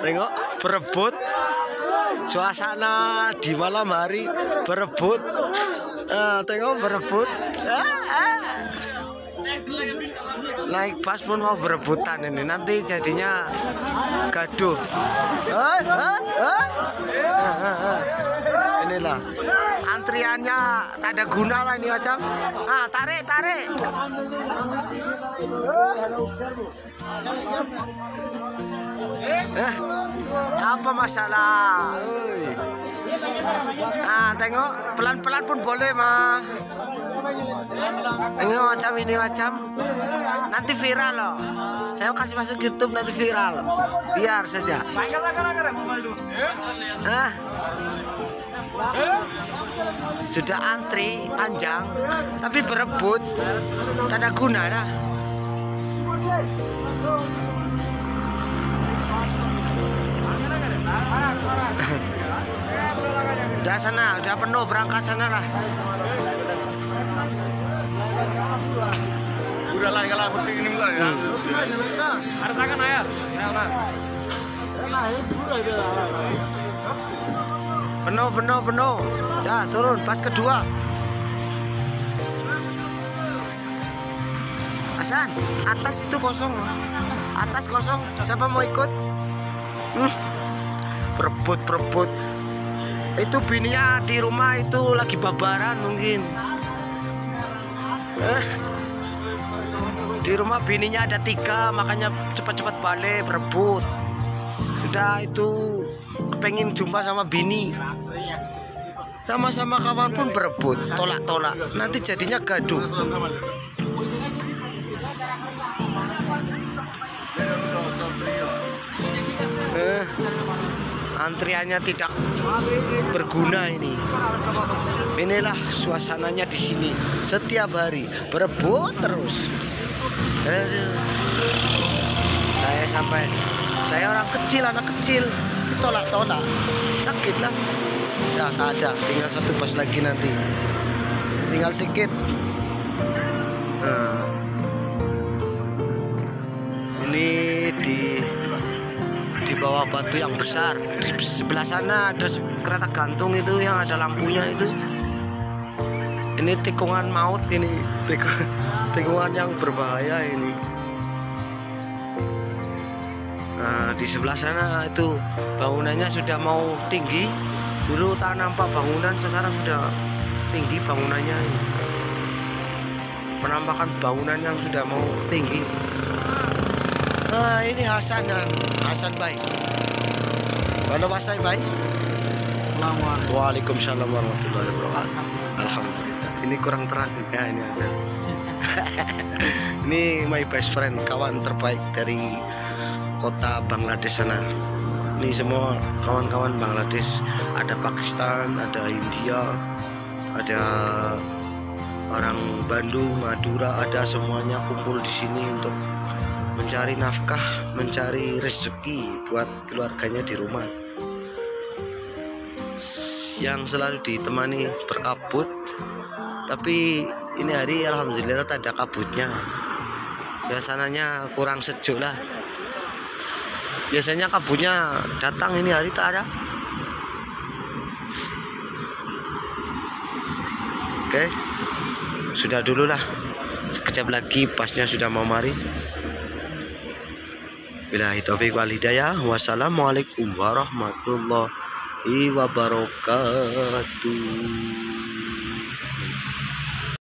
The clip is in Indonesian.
Tengok berebut. Suasana di malam hari berebut. Tengok berebut. Naik bus pun mau berebutan ini, nanti jadinya gaduh. Inilah antriannya tak ada guna lah ini macam. Tarik. Apa masalah? Tengok pelan-pelan pun boleh mah. Tengok macam ini macam. Nanti viral loh. Saya kasih masuk YouTube nanti viral. Biar saja. Sudah antri panjang tapi berebut. Tak ada guna lah. Udah sana, udah penuh, berangkat sana lah. Udah lah, kalau penting ini enggak ya. Ada tangan ayah. Penuh. Ya, turun pas kedua. Hasan, atas itu kosong. Atas kosong. Siapa mau ikut? Perebut. Itu bininya di rumah itu lagi babaran mungkin. Di rumah bininya ada 3, makanya cepat-cepat balik berebut. Udah itu pengen jumpa sama bini. Sama-sama kawan pun berebut, tolak-tolak. Nanti jadinya gaduh. Antriannya tidak berguna ini. Inilah suasananya di sini. Setiap hari berebut terus. Saya orang kecil, anak kecil, ditolak-tolak, sakit lah. Ya tak ada, tinggal 1 bus lagi nanti. Tinggal sedikit. Ini di bawah batu yang besar. Di sebelah sana ada kereta gantung itu yang ada lampunya itu. Ini tikungan maut ini, tikungan yang berbahaya ini. Di sebelah sana itu bangunannya sudah mau tinggi. Dulu tak nampak bangunan, sekarang sudah tinggi bangunannya. Penampakan bangunan yang sudah mau tinggi. Ini Hasan baik. Halo Pasai baik. Assalamualaikum. Waalaikumsalam warahmatullahi wabarakatuh. Alhamdulillah. Ini kurang terang ya ini aja. Ini my best friend, kawan terbaik dari kota Bangladesh sana. Ini semua kawan-kawan Bangladesh, ada Pakistan, ada India, ada orang Bandung, Madura, ada semuanya kumpul di sini untuk mencari nafkah, mencari rezeki buat keluarganya di rumah. Yang selalu ditemani berkabut, tapi ini hari alhamdulillah tak ada kabutnya. Biasanya kurang sejuk lah. Biasanya kabutnya datang, ini hari tak ada. Oke, sudah dulu lah. Sekejap lagi pasnya sudah mau mari. Billahi taufiq wal hidayah. Wassalamualaikum warahmatullahi wabarakatuh.